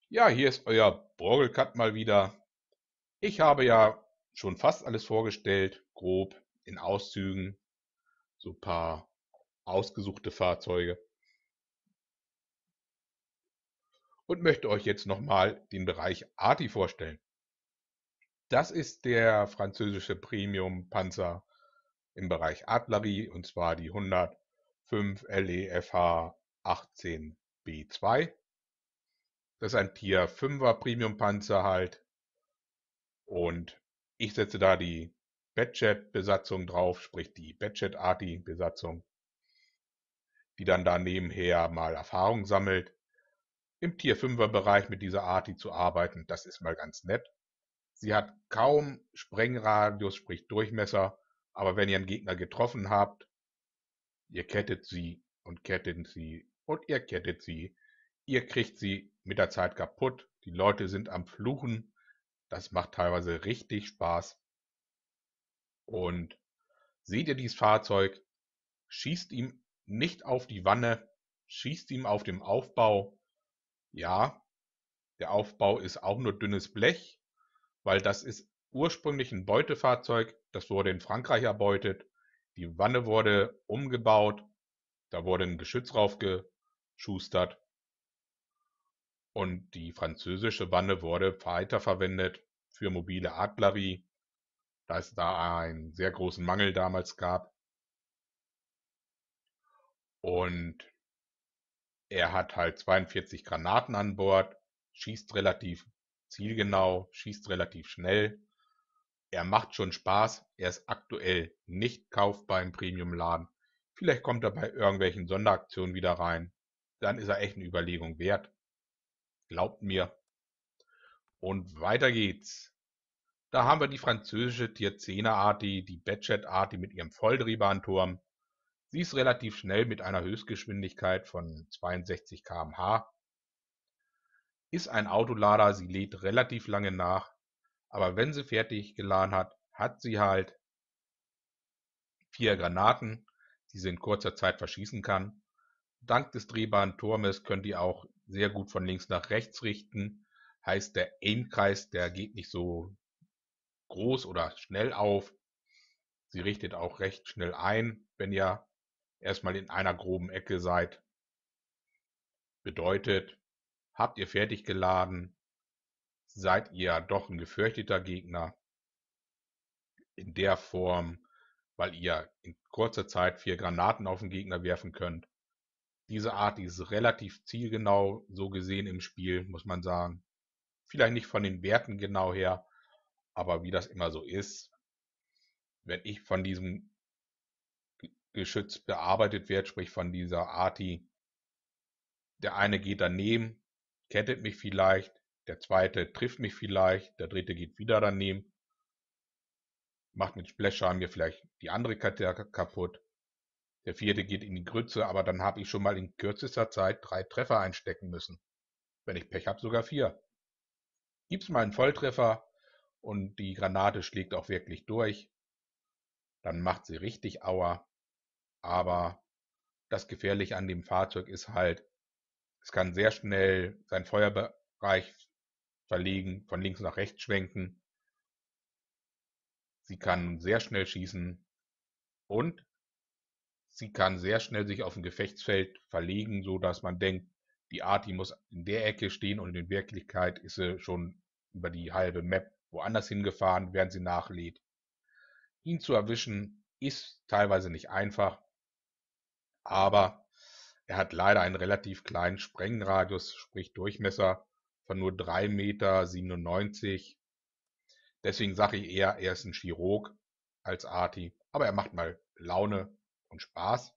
Ja, hier ist euer Borgelkat mal wieder. Ich habe ja schon fast alles vorgestellt, grob in Auszügen, so ein paar ausgesuchte Fahrzeuge und möchte euch jetzt nochmal den Bereich Arti vorstellen. Das ist der französische Premium-Panzer im Bereich Artillerie und zwar die 105 LEFH 18B2. Das ist ein Tier 5er Premium-Panzer halt. Und ich setze da die Badget-Besatzung drauf, sprich die Badget-Arty-Besatzung, die dann da nebenher mal Erfahrung sammelt. Im Tier 5er Bereich mit dieser Arty zu arbeiten, das ist mal ganz nett. Sie hat kaum Sprengradius, sprich Durchmesser, aber wenn ihr einen Gegner getroffen habt, ihr kettet sie und kettet sie und ihr kettet sie. Ihr kriegt sie mit der Zeit kaputt. Die Leute sind am Fluchen. Das macht teilweise richtig Spaß. Und seht ihr dieses Fahrzeug, schießt ihm nicht auf die Wanne, schießt ihm auf dem Aufbau. Ja, der Aufbau ist auch nur dünnes Blech, weil das ist ursprünglich ein Beutefahrzeug, das wurde in Frankreich erbeutet. Die Wanne wurde umgebaut, da wurde ein Geschütz raufgeschustert und die französische Wanne wurde weiterverwendet für mobile Artillerie, da es da einen sehr großen Mangel damals gab. Und er hat halt 42 Granaten an Bord, schießt relativ zielgenau, schießt relativ schnell. Er macht schon Spaß. Er ist aktuell nicht kaufbar im Premium-Laden. Vielleicht kommt er bei irgendwelchen Sonderaktionen wieder rein. Dann ist er echt eine Überlegung wert. Glaubt mir. Und weiter geht's. Da haben wir die französische Tier 10er Arti, die Badget Arti mit ihrem Volldrehbahnturm. Sie ist relativ schnell mit einer Höchstgeschwindigkeit von 62 km/h. Ist ein Autolader, sie lädt relativ lange nach, aber wenn sie fertig geladen hat, hat sie halt 4 Granaten, die sie in kurzer Zeit verschießen kann. Dank des drehbaren Turmes könnt ihr auch sehr gut von links nach rechts richten. Heißt, der Aimkreis, der geht nicht so groß oder schnell auf. Sie richtet auch recht schnell ein, wenn ihr erstmal in einer groben Ecke seid. Bedeutet, habt ihr fertig geladen, seid ihr doch ein gefürchteter Gegner, in der Form, weil ihr in kurzer Zeit 4 Granaten auf den Gegner werfen könnt. Diese Art, die ist relativ zielgenau so gesehen im Spiel, muss man sagen. Vielleicht nicht von den Werten genau her, aber wie das immer so ist, wenn ich von diesem Geschütz bearbeitet werde, sprich von dieser Arti, der eine geht daneben, kettet mich vielleicht, der zweite trifft mich vielleicht, der dritte geht wieder daneben, macht mit Splashschaden mir vielleicht die andere Karte kaputt. Der vierte geht in die Grütze, aber dann habe ich schon mal in kürzester Zeit 3 Treffer einstecken müssen. Wenn ich Pech habe, sogar 4. Gibt's mal einen Volltreffer und die Granate schlägt auch wirklich durch, dann macht sie richtig Aua. Aber das Gefährliche an dem Fahrzeug ist halt, es kann sehr schnell seinen Feuerbereich verlegen, von links nach rechts schwenken. Sie kann sehr schnell schießen und sie kann sehr schnell sich auf dem Gefechtsfeld verlegen, so dass man denkt, die Arti muss in der Ecke stehen und in Wirklichkeit ist sie schon über die halbe Map woanders hingefahren, während sie nachlädt. Ihn zu erwischen ist teilweise nicht einfach, aber er hat leider einen relativ kleinen Sprengradius, sprich Durchmesser von nur 3,97 Meter. Deswegen sage ich eher, er ist ein Chirurg als Arti, aber er macht mal Laune und Spaß.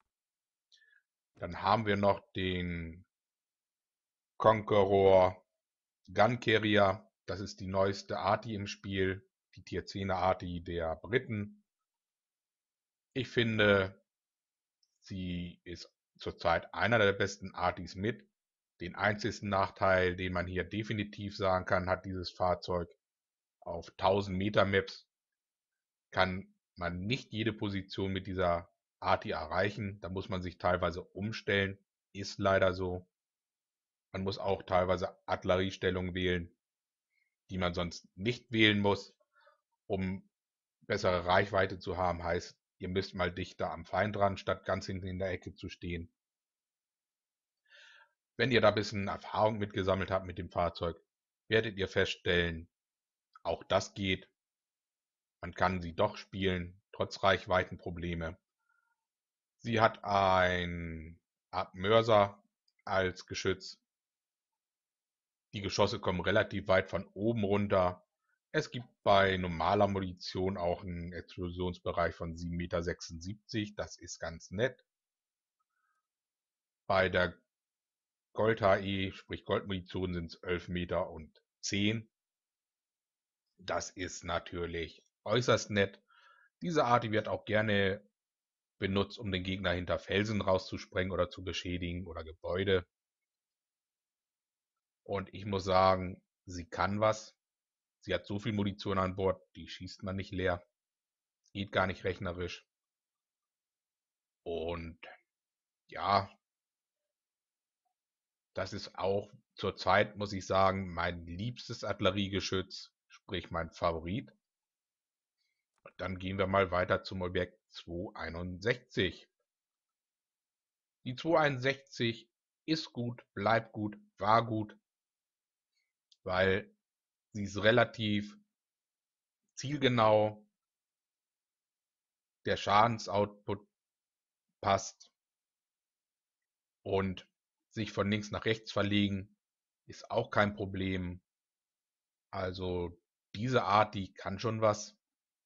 Dann haben wir noch den Conqueror Gun Carrier. Das ist die neueste Arti im Spiel, die Tier 10er Arti der Briten. Ich finde, sie ist zurzeit einer der besten Artis mit. Den einzigsten Nachteil, den man hier definitiv sagen kann, hat dieses Fahrzeug auf 1000 Meter Maps kann man nicht jede Position mit dieser Arti erreichen. Da muss man sich teilweise umstellen. Ist leider so. Man muss auch teilweise Artilleriestellungen wählen, die man sonst nicht wählen muss, um bessere Reichweite zu haben. Heißt, ihr müsst mal dichter am Feind dran, statt ganz hinten in der Ecke zu stehen. Wenn ihr da ein bisschen Erfahrung mitgesammelt habt mit dem Fahrzeug, werdet ihr feststellen, auch das geht. Man kann sie doch spielen, trotz Reichweitenprobleme. Sie hat ein Art Mörser als Geschütz. Die Geschosse kommen relativ weit von oben runter. Es gibt bei normaler Munition auch einen Explosionsbereich von 7,76 Meter. Das ist ganz nett. Bei der Gold HE, sprich Goldmunition, sind es 11 Meter und 10. Das ist natürlich äußerst nett. Diese Art wird auch gerne benutzt, um den Gegner hinter Felsen rauszusprengen oder zu beschädigen oder Gebäude. Und ich muss sagen, sie kann was. Sie hat so viel Munition an Bord, die schießt man nicht leer. Geht gar nicht rechnerisch. Und ja, das ist auch zurzeit, muss ich sagen, mein liebstes Artilleriegeschütz, sprich mein Favorit. Dann gehen wir mal weiter zum Objekt 261. Die 261 ist gut, bleibt gut, war gut, weil sie ist relativ zielgenau, der Schadensoutput passt und sich von links nach rechts verlegen ist auch kein Problem. Also diese Art, die kann schon was.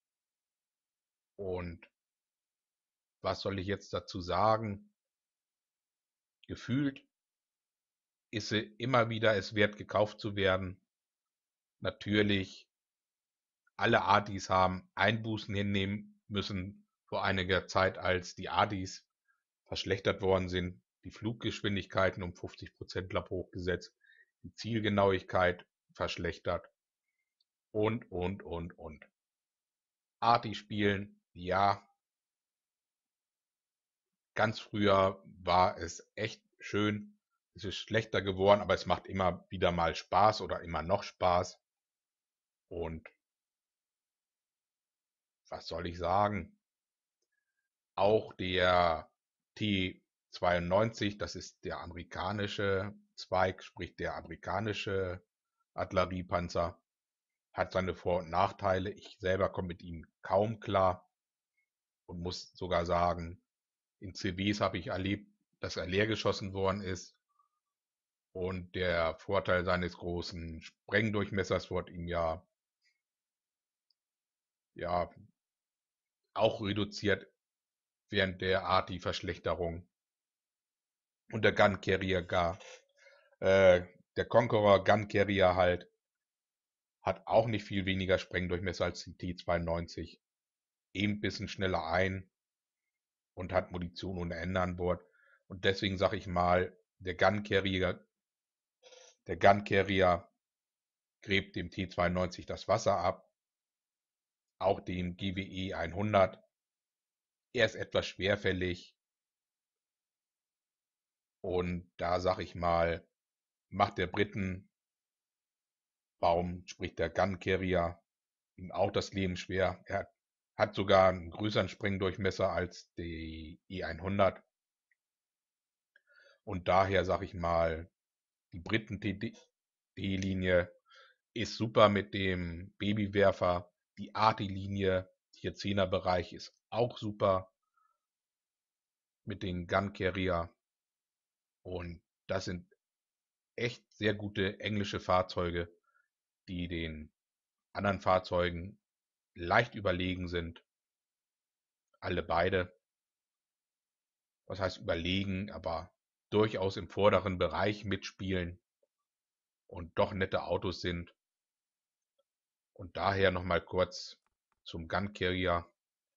Und was soll ich jetzt dazu sagen? Gefühlt ist sie immer wieder es wert, gekauft zu werden. Natürlich, alle Artis haben Einbußen hinnehmen müssen vor einiger Zeit, als die Artis verschlechtert worden sind. Die Fluggeschwindigkeiten um 50% hochgesetzt, die Zielgenauigkeit verschlechtert und. Arti spielen, ja, ganz früher war es echt schön. Es ist schlechter geworden, aber es macht immer wieder mal Spaß oder immer noch Spaß. Und was soll ich sagen? Auch der T-92, das ist der amerikanische Zweig, sprich der amerikanische Artilleriepanzer, hat seine Vor- und Nachteile. Ich selber komme mit ihm kaum klar und muss sogar sagen, in CWs habe ich erlebt, dass er leer geschossen worden ist. Und der Vorteil seines großen Sprengdurchmessers wird ihm ja auch reduziert während der Arti-Verschlechterung. Und der Gun Carrier der Conqueror Gun Carrier halt, hat auch nicht viel weniger Sprengdurchmesser als die T-92. Eben ein bisschen schneller ein und hat Munition ohne Ende an Bord. Und deswegen sage ich mal, der Gun Carrier gräbt dem T-92 das Wasser ab, auch dem GWE 100. Er ist etwas schwerfällig und da sage ich mal, macht der Britenbaum, sprich der Gun Carrier, ihm auch das Leben schwer. Er hat sogar einen größeren Sprengdurchmesser als die E100 und daher sage ich mal, die Briten-D-Linie ist super mit dem Babywerfer. Die Arti-Linie, hier 10er Bereich, ist auch super mit den Gun Carrier. Und das sind echt sehr gute englische Fahrzeuge, die den anderen Fahrzeugen leicht überlegen sind. Alle beide. Was heißt überlegen, aber durchaus im vorderen Bereich mitspielen und doch nette Autos sind. Und daher nochmal kurz zum Gun Carrier.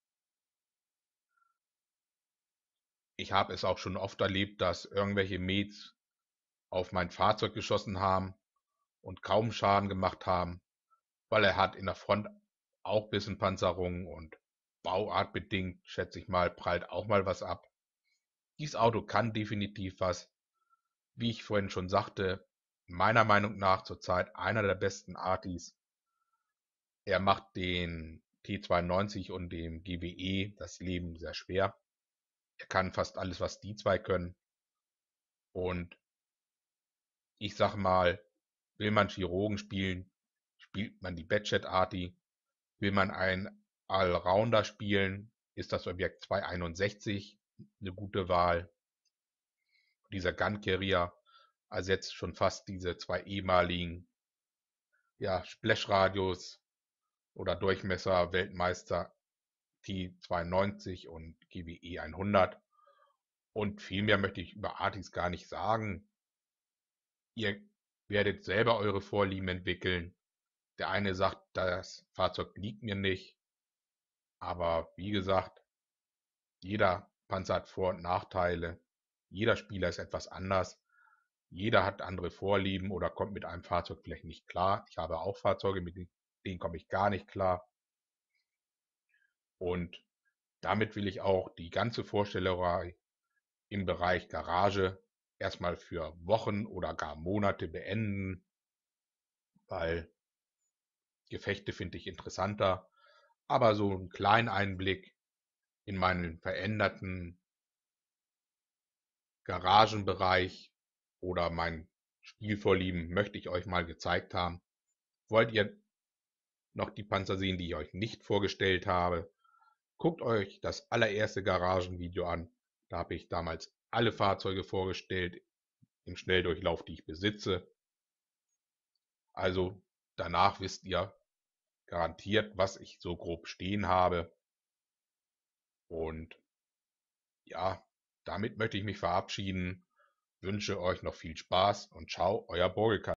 Ich habe es auch schon oft erlebt, dass irgendwelche Mates auf mein Fahrzeug geschossen haben und kaum Schaden gemacht haben, weil er hat in der Front auch ein bisschen Panzerung und bauartbedingt, schätze ich mal, prallt auch mal was ab. Dieses Auto kann definitiv was. wie ich vorhin schon sagte, meiner Meinung nach zurzeit einer der besten Artis. Er macht den T92 und dem GWE das Leben sehr schwer. Er kann fast alles, was die zwei können. Und ich sag mal, will man Chirurgen spielen, spielt man die Batchet Arti. Will man einen Allrounder spielen, ist das Objekt 261 eine gute Wahl. Dieser Gun Carrier ersetzt schon fast diese zwei ehemaligen, ja, Splash-Radios oder Durchmesser-Weltmeister T92 und GWE 100. Und viel mehr möchte ich über Artis gar nicht sagen. Ihr werdet selber eure Vorlieben entwickeln. Der eine sagt, das Fahrzeug liegt mir nicht. Aber wie gesagt, jeder Panzer hat Vor- und Nachteile. Jeder Spieler ist etwas anders. Jeder hat andere Vorlieben oder kommt mit einem Fahrzeug vielleicht nicht klar. Ich habe auch Fahrzeuge, mit denen komme ich gar nicht klar. Und damit will ich auch die ganze Vorstellerei im Bereich Garage erstmal für Wochen oder gar Monate beenden, weil Gefechte finde ich interessanter. Aber so einen kleinen Einblick in meinen veränderten Garagenbereich oder mein Spielvorlieben möchte ich euch mal gezeigt haben. Wollt ihr noch die Panzer sehen, die ich euch nicht vorgestellt habe? Guckt euch das allererste Garagenvideo an. Da habe ich damals alle Fahrzeuge vorgestellt im Schnelldurchlauf, die ich besitze. Also danach wisst ihr garantiert, was ich so grob stehen habe. Und ja, damit möchte ich mich verabschieden. Wünsche euch noch viel Spaß und ciao, euer Borgelka.